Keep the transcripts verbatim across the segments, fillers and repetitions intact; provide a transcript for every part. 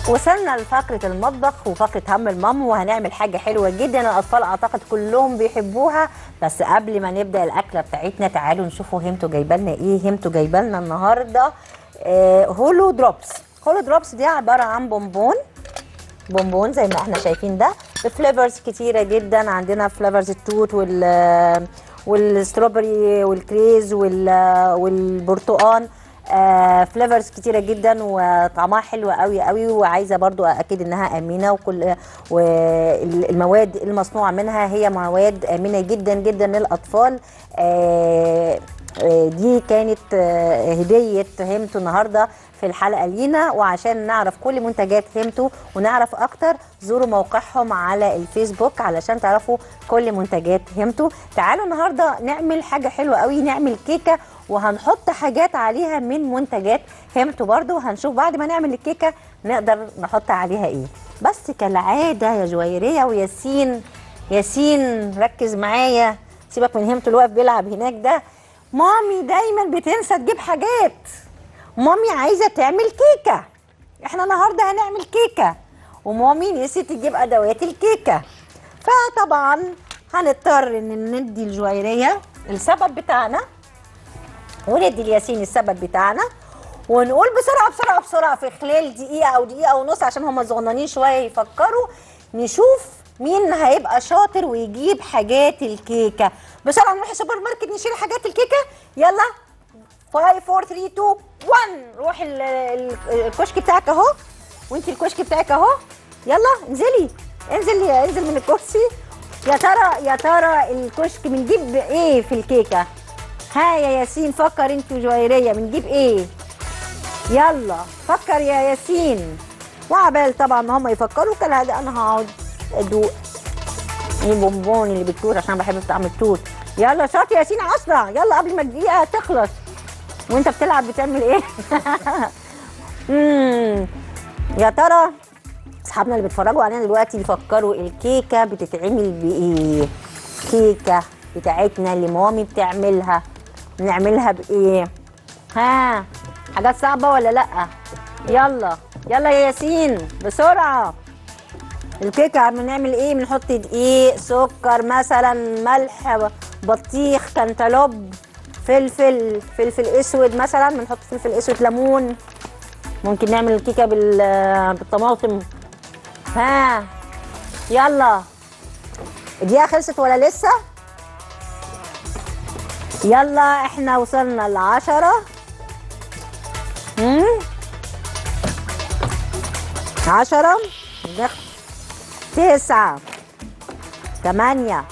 وصلنا لفقرة المطبخ وفقرة هم المام، وهنعمل حاجة حلوة جدا الأطفال أعتقد كلهم بيحبوها. بس قبل ما نبدأ الأكلة بتاعتنا تعالوا نشوفوا همتوا جايبه لنا إيه. همتوا جايبه لنا النهاردة آه هولو دروبس. هولو دروبس دي عبارة عن بونبون بونبون زي ما احنا شايفين ده بفليفرز كتيرة جدا. عندنا فليفرز التوت وال والستروبري والكريز والبرتقال، آه فليفرز كتيره جدا وطعمها حلو قوي قوي. وعايزه برضو اكيد انها امنه، وكل والمواد المصنوعه منها هي مواد امنه جدا جدا للاطفال. آه دي كانت آه هديه همتو النهارده في الحلقه لينا. وعشان نعرف كل منتجات همتو ونعرف اكتر زوروا موقعهم على الفيسبوك علشان تعرفوا كل منتجات همتو. تعالوا النهارده نعمل حاجه حلوه قوي، نعمل كيكه وهنحط حاجات عليها من منتجات همتو برضو. وهنشوف بعد ما نعمل الكيكه نقدر نحط عليها ايه. بس كالعاده يا جويريه وياسين، ياسين ركز معايا، سيبك من همتو اللي واقف بيلعب هناك ده. مامي دايما بتنسى تجيب حاجات. مامي عايزه تعمل كيكه، احنا النهارده هنعمل كيكه ومامي نسيت تجيب ادوات الكيكه. فطبعا هنضطر ان ندي الجويريه السبب بتاعنا وندي الياسين السبب بتاعنا، ونقول بسرعه بسرعه بسرعه في خلال دقيقه او دقيقه ونص عشان هم صغننين شويه يفكروا. نشوف مين هيبقى شاطر ويجيب حاجات الكيكه. بسرعه نروح السوبر ماركت نشيل حاجات الكيكه. يلا خمسة أربعة ثلاثة اتنين واحد روح الكشك بتاعك اهو، وانت الكشك بتاعك اهو. يلا انزلي انزل انزل من الكرسي. يا ترى يا ترى الكشك بنجيب ايه في الكيكه؟ ها يا ياسين فكر انت وجويريه بنجيب ايه؟ يلا فكر يا ياسين. وعبال طبعا ما هم يفكروا كالعاده انا هقعد ادوق البونبون اللي بالتوت عشان بحب طعم التوت. يلا شاطر يا ياسين اسرع يلا قبل ما الدقيقه تخلص. وانت بتلعب بتعمل ايه؟ امم يا ترى اصحابنا اللي بيتفرجوا علينا دلوقتي يفكروا الكيكه بتتعمل بايه؟ كيكه بتاعتنا اللي مامي بتعملها نعملها بايه؟ ها حاجات صعبه ولا لا؟ يلا يلا يا ياسين بسرعه. الكيكه بنعمل ايه؟ بنحط دقيق، سكر مثلا، ملح، بطيخ، كنتالوب، فلفل فلفل اسود مثلا، بنحط فلفل اسود، ليمون. ممكن نعمل الكيكه بالطماطم. ها يلا الدقيقه خلصت ولا لسه؟ يلا احنا وصلنا لعشرة، امم عشرة، تسعة، تمانية،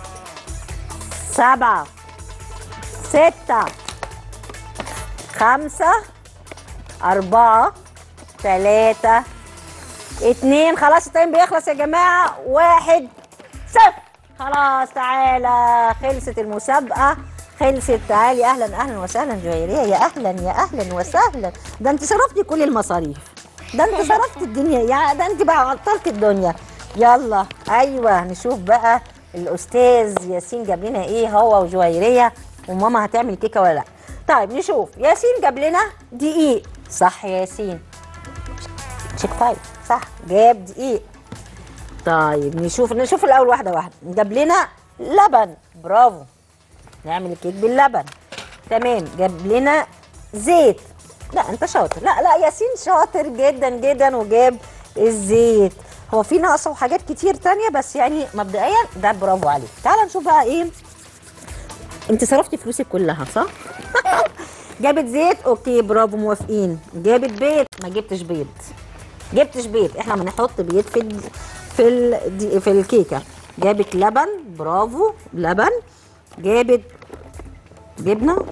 سبعة، ستة، خمسة، أربعة، تلاتة، اتنين. خلاص التايم بيخلص يا جماعة. واحد، صفر. خلاص تعالى خلصت المسابقة خلصت. تعالي اهلا اهلا وسهلا جويريه. يا اهلا يا اهلا وسهلا. ده انت صرفتي كل المصاريف، ده انت صرفت الدنيا، يا ده انت بقى عطلت الدنيا. يلا ايوه نشوف بقى الاستاذ ياسين جاب لنا ايه هو وجويريه، وماما هتعمل كيكه ولا لا. طيب نشوف. ياسين جاب لنا دقيق صح يا ياسين؟ تشيك فايف صح جاب دقيق. طيب نشوف نشوف الاول واحده واحده. جاب لنا لبن برافو نعمل الكيك باللبن تمام. جاب لنا زيت، لا انت شاطر، لا لا ياسين شاطر جدا جدا وجاب الزيت. هو في ناقصه حاجات كتير تانية بس يعني مبدئيا ده برافو عليك. تعالى نشوف بقى ايه. انت صرفتي فلوسك كلها صح؟ جابت زيت اوكي برافو موافقين. جابت بيض ما جبتش بيض جبتش بيض احنا بنحط بيض في ال في ال في الكيكه. جابت لبن برافو لبن. جابت جبنه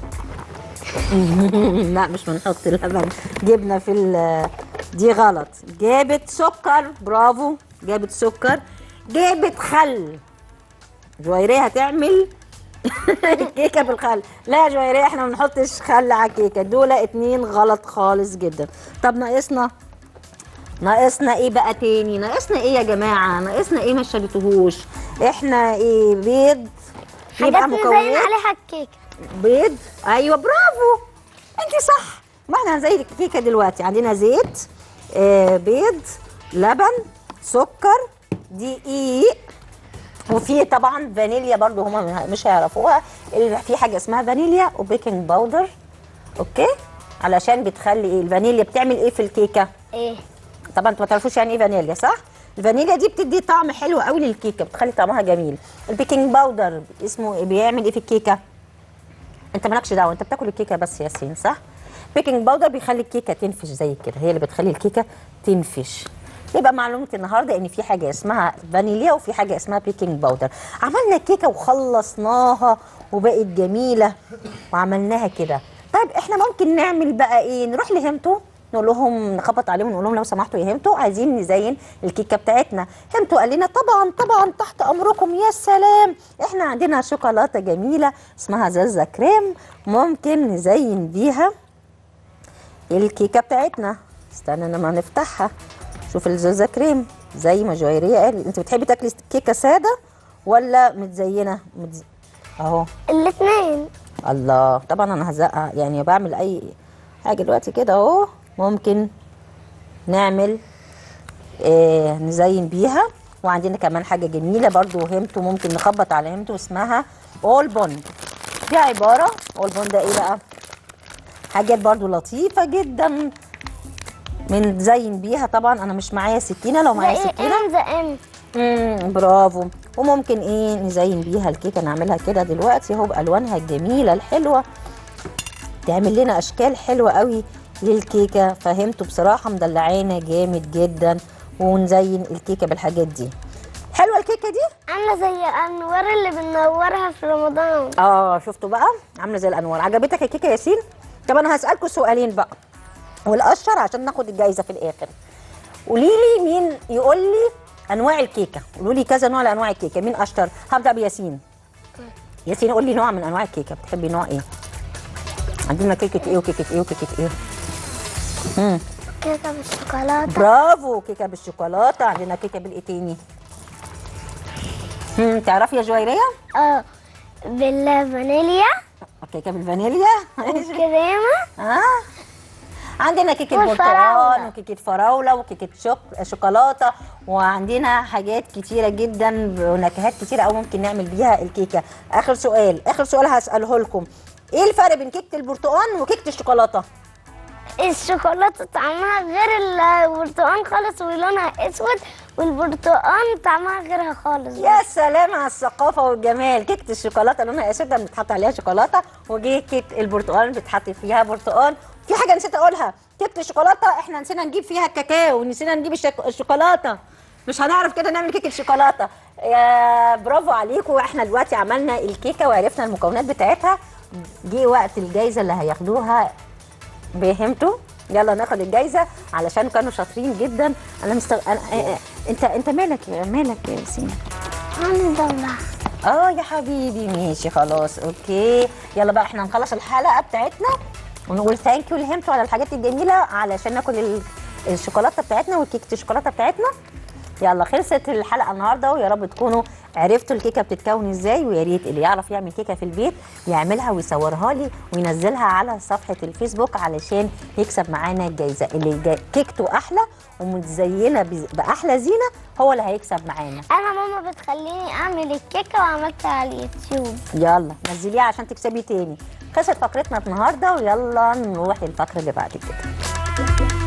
لا مش بنحط لبن جبنه في ال دي غلط. جابت سكر برافو جابت سكر. جابت خل. جويريه هتعمل كيكه بالخل. لا يا جويريه احنا ما بنحطش خل على الكيكه. دول اتنين غلط خالص جدا. طب ناقصنا ناقصنا ايه بقى تاني؟ ناقصنا ايه يا جماعه؟ ناقصنا ايه ما شريتوهوش؟ احنا ايه؟ بيض يبقى مكونات عليها الكيكه. بيض ايوه برافو انت صح. ما احنا هنزين الكيكه دلوقتي. عندنا زيت آه بيض، لبن، سكر، دقيق، وفي طبعا فانيليا برضو هما مش هيعرفوها. في حاجه اسمها فانيليا وبيكنج باودر. اوكي، علشان بتخلي ايه الفانيليا بتعمل ايه في الكيكه؟ ايه؟ طبعا انتوا ما تعرفوش يعني ايه فانيليا صح؟ الفانيليا دي بتدي طعم حلو قوي للكيكه، بتخلي طعمها جميل. البيكنج باودر اسمه إيه؟ بيعمل ايه في الكيكه؟ انت مالكش دعوه، انت بتاكل الكيكه بس يا ياسين صح؟ بيكنج باودر بيخلي الكيكه تنفش زي كده، هي اللي بتخلي الكيكه تنفش. يبقى معلومه النهارده ان في حاجه اسمها فانيليا وفي حاجه اسمها بيكنج باودر. عملنا الكيكه وخلصناها وبقت جميله وعملناها كده. طيب احنا ممكن نعمل بقى ايه؟ نروح لهمتو نقول لهم، نخبط عليهم ونقول لهم لو سمحتوا يا همتوا عايزين نزين الكيكه بتاعتنا. همتوا قال لنا طبعا طبعا تحت امركم. يا سلام، احنا عندنا شوكولاته جميله اسمها زازا كريم، ممكن نزين بيها الكيكه بتاعتنا. استنى لما نفتحها شوف الزازا كريم زي ما جويريه قال. انت بتحبي تاكلي كيكه ساده ولا متزينه؟ متز... اهو الاثنين. الله، طبعا انا هزقها يعني بعمل اي حاجه دلوقتي كده اهو. ممكن نعمل آه نزين بيها. وعندنا كمان حاجه جميله برضو همتو، ممكن نخبط على همتو اسمها اول بوند. دي عباره اول بوند ده ايه بقى؟ حاجات برضو لطيفه جدا بنزين بيها. طبعا انا مش معايا سكينه، لو معايا سكينه زقام. امم برافو. وممكن ايه نزين بيها الكيكه، نعملها كده دلوقتي اهو بالوانها الجميله الحلوه، تعمل لنا اشكال حلوه قوي للكيكه. فهمتوا بصراحه مدلعانا جامد جدا. ونزين الكيكه بالحاجات دي. حلوه الكيكه دي، عامله زي الانوار اللي بننورها في رمضان. اه شفتوا بقى عامله زي الانوار. عجبتك الكيكه يا ياسين؟ طب انا هسالكم سؤالين بقى والاشهر عشان ناخد الجايزه في الاخر. قولي لي مين يقول لي انواع الكيكه، قولوا لي كذا نوع لانواع الكيكه، مين اشطر؟ هبدا بياسين. ياسين قول لي نوع من انواع الكيكه، بتحبي نوع ايه؟ عندنا كيكه ايه وكيكه ايه وكيكه ايه؟ امم كيكه بالشوكولاته. برافو، كيكه بالشوكولاته. عندنا كيكه بالايه تاني؟ امم تعرفي يا جويريه؟ اه بالفانيليا. كيكه بالفانيليا والكريمه. اه عندنا كيكه والفراولة. برتقال وكيكه فراوله وكيكه شوك شوكولاته. وعندنا حاجات كتيره جدا ونكهات كتيره قوي ممكن نعمل بيها الكيكه. اخر سؤال اخر سؤال هساله لكم، ايه الفرق بين كيكه البرتقال وكيكه الشوكولاته؟ الشوكولاته طعمها غير البرتقال خالص ولونها اسود، والبرتقال طعمها غيرها خالص. يا سلام على الثقافه والجمال. كيكه الشوكولاته لونها اسود بتحط عليها شوكولاته، وكيكه البرتقال بتحط فيها برتقال. في حاجه نسيت اقولها، كيكه الشوكولاته احنا نسينا نجيب فيها الكاكاو ونسينا نجيب الشك... الشوكولاته. مش هنعرف كده نعمل كيكه شوكولاته. يا برافو عليكم. احنا دلوقتي عملنا الكيكه وعرفنا المكونات بتاعتها. جه وقت الجايزه اللي هياخدوها. فهمتوا؟ يلا ناخد الجايزه علشان كانوا شاطرين جدا. انا مستغ... أنا... آه... انت انت مالك يا مالك يا ياسين؟ الحمد لله. اه يا حبيبي ماشي خلاص اوكي. يلا بقى احنا نخلص الحلقه بتاعتنا ونقول ثانك يو لهمتوا على الحاجات الجميله علشان ناكل ال... الشوكولاته بتاعتنا وكيكه الشوكولاته بتاعتنا. يلا خلصت الحلقه النهارده، ويا رب تكونوا عرفتوا الكيكه بتتكون ازاي. ويا ريت اللي يعرف يعمل كيكه في البيت يعملها ويصورها لي وينزلها على صفحه الفيسبوك علشان يكسب معانا الجايزه. اللي كيكته احلى ومتزينه باحلى زينه هو اللي هيكسب معانا. انا ماما بتخليني اعمل الكيكه وعملتها على اليوتيوب. يلا نزليها عشان تكسبي تاني. خلصت فقرتنا النهارده، ويلا نروح للفقره اللي بعد كده.